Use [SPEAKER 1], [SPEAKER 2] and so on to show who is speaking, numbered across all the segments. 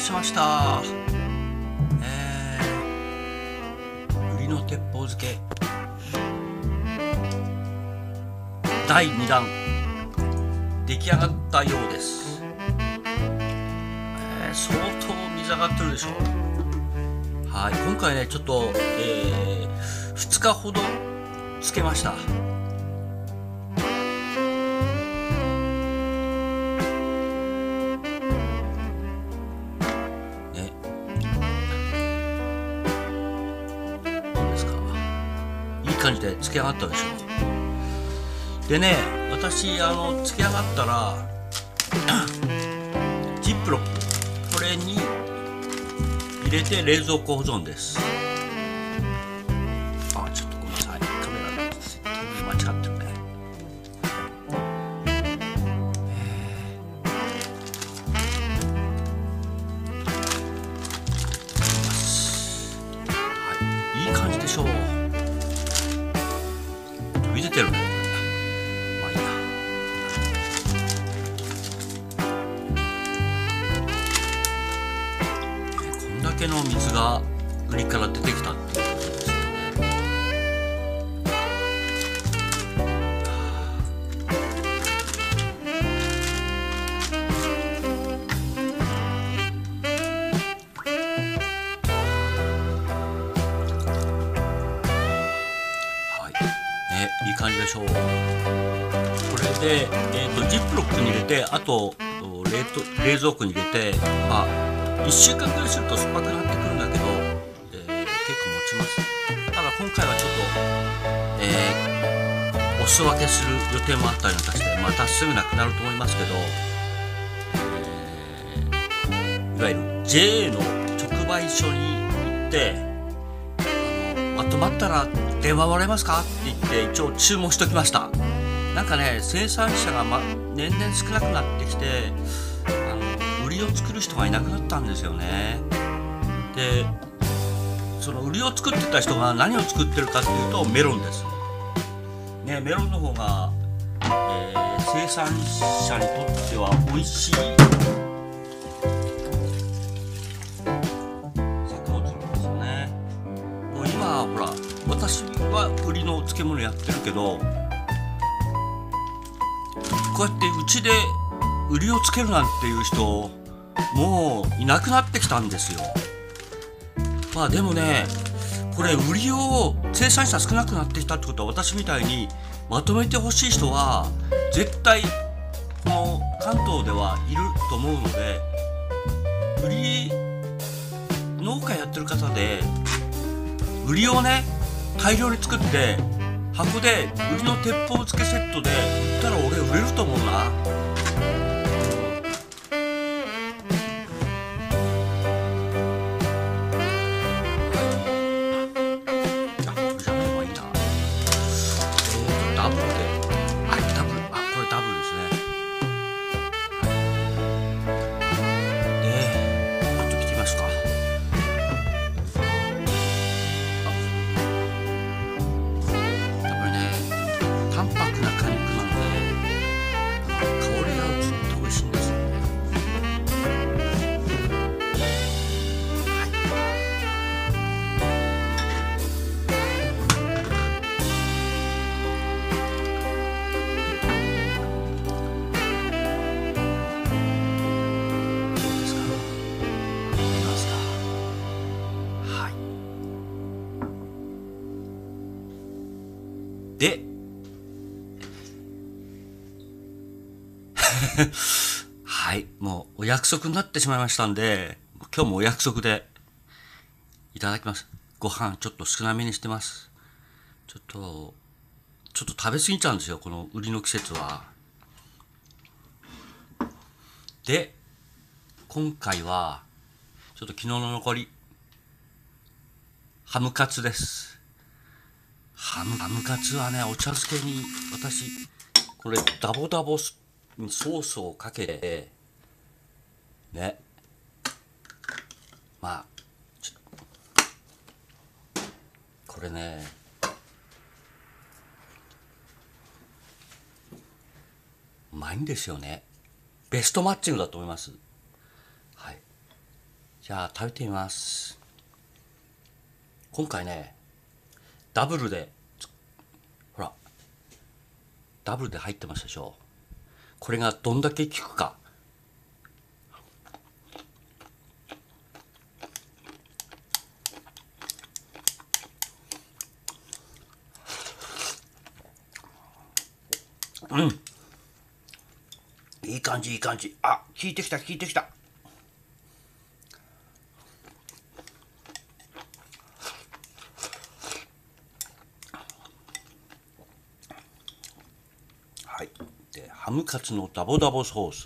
[SPEAKER 1] しました。売りの鉄砲漬け第2弾出来上がったようです。相当水上がってるでしょう。はい、今回ねちょっと、2日ほどつけました。感じでつけ上がったでしょう。でね、私つけ上がったらジップロックこれに入れて冷蔵庫保存です。あ、ちょっとごめんなさい、カメラのセッティング間違ってるね。はい、いい感じでしょう。見てるね。まあいいや。こんだけの水が売りから出てきたっていうことですよね。いい感じでしょう。これで、ジップロックに入れて、あと冷蔵庫に入れて、まあ1週間ぐらいすると酸っぱくなってくるんだけど、結構持ちます。ただ今回はちょっと、お裾分けする予定もあったりなんかして、またすぐなくなると思いますけど、いわゆる JA の直売所に行って、まとまったら電話もらえますかって言って一応注文しときました。なんかね、生産者が、年々少なくなってきて、売りを作る人がいなくなったんですよね。で、その売りを作ってた人が何を作ってるかっていうとメロンです。ね、メロンの方が、生産者にとっては美味しい作物なんですよね。もう今ほら、私は売りの漬物やってるけど、こうやってうちで売りをつけるなんていう人もういなくなってきたんですよ。まあでもね、これ売りを生産者少なくなってきたってことは、私みたいにまとめてほしい人は絶対この関東ではいると思うので、売り農家やってる方で売りをね大量に作って箱で売りの鉄砲漬けセットで売ったら俺売れると思うな。ダブルで、ダブル、これダブルですね。で、ちょっと来てみますか。淡白な果肉なので、香りがずっと美味しいんですよね。どうですか？見ますか？はい。で、はい、もうお約束になってしまいましたんで、今日もお約束でいただきます。ご飯ちょっと少なめにしてます。ちょっと食べ過ぎちゃうんですよ、この売りの季節は。で、今回はちょっと昨日の残りハムカツです。ハムカツはね、お茶漬けに私これダボダボソースをかけてね、まあこれね、うまいんですよね。ベストマッチングだと思います。はい。 じゃあ食べてみます。今回ね、ダブルで、ほら、ダブルで入ってますでしょ。これがどんだけ効くか。うん。いい感じ、いい感じ。あ、効いてきた、効いてきた。はい。で、ハムカツのダボダボソース。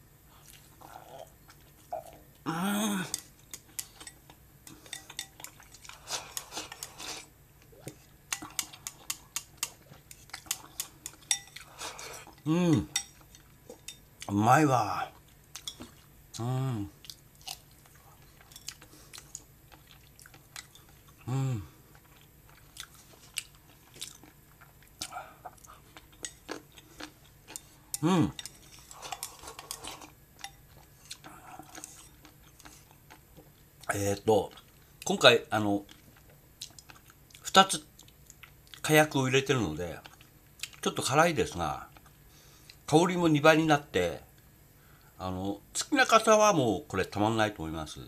[SPEAKER 1] うん。うまいわ。うん。うん。うん。今回、2つ火薬を入れてるので、ちょっと辛いですが、香りも2倍になって、好きな方はもうこれたまんないと思います。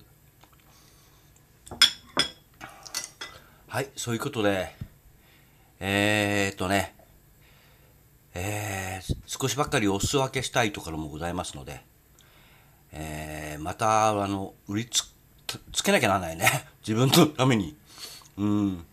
[SPEAKER 1] はい、そういうことで、ね、少しばっかりお裾分けしたいところもございますので、また、売りつけなきゃならないね。自分のために。うん。